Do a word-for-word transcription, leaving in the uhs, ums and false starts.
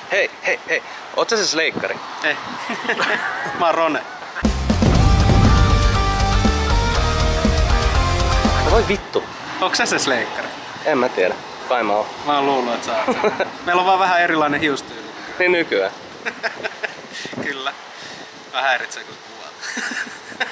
Hei, hei, hei. Oot sä se sleikkari? Ei. Mä oon Rone. No voi vittu. Onks sä se sleikkari? En mä tiedä. Kai mä oon. Mä oon luullut, että sä oot. Meillä on vaan vähän erilainen hiustyyli. Niin nykyään. Kyllä. Mä häiritsee kun kuvaat.